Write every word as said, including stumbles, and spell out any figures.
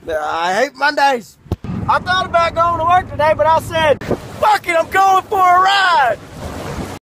I hate Mondays. I thought about going to work today, but I said, fuck it, I'm going for a ride.